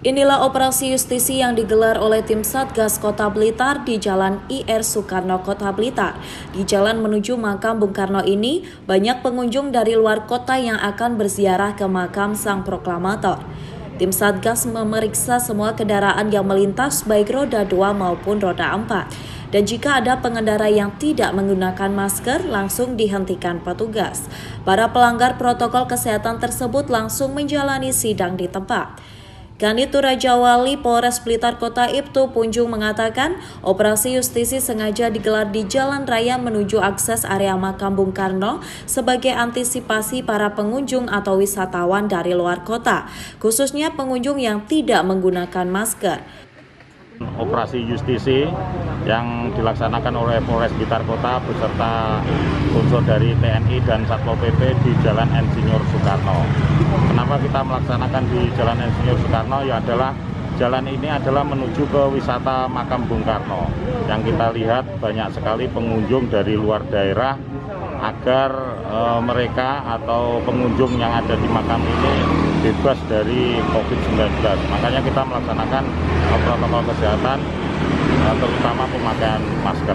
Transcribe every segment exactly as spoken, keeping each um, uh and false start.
Inilah operasi justisi yang digelar oleh tim Satgas Kota Blitar di Jalan I R Soekarno, Kota Blitar. Di jalan menuju makam Bung Karno ini, banyak pengunjung dari luar kota yang akan berziarah ke makam Sang Proklamator. Tim Satgas memeriksa semua kendaraan yang melintas, baik roda dua maupun roda empat. Dan jika ada pengendara yang tidak menggunakan masker, langsung dihentikan petugas. Para pelanggar protokol kesehatan tersebut langsung menjalani sidang di tempat. Kanit Rajawali Polres Blitar Kota Ibtu Punjung mengatakan operasi justisi sengaja digelar di jalan raya menuju akses area makam Bung Karno sebagai antisipasi para pengunjung atau wisatawan dari luar kota, khususnya pengunjung yang tidak menggunakan masker. Operasi justisi yang dilaksanakan oleh Polres Blitar Kota beserta unsur dari T N I dan Satpol P P di Jalan Insinyur Soekarno. Kenapa kita melaksanakan di Jalan Insinyur Soekarno? Ya adalah jalan ini adalah menuju ke wisata makam Bung Karno. Yang kita lihat banyak sekali pengunjung dari luar daerah agar e, mereka atau pengunjung yang ada di makam ini bebas dari COVID sembilan belas. Makanya kita melaksanakan e, protokol kesehatan, e, terutama pemakaian masker.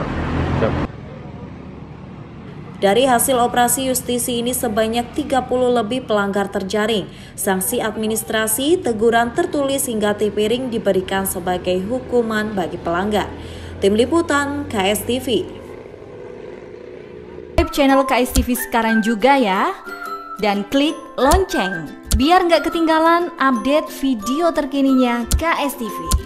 Dari hasil operasi justisi ini sebanyak tiga puluh lebih pelanggar terjaring. Sanksi administrasi, teguran tertulis hingga tipiring diberikan sebagai hukuman bagi pelanggar. Tim Liputan K S T V. Subscribe channel K S T V sekarang juga ya. Dan klik lonceng biar nggak ketinggalan update video terkininya K S T V.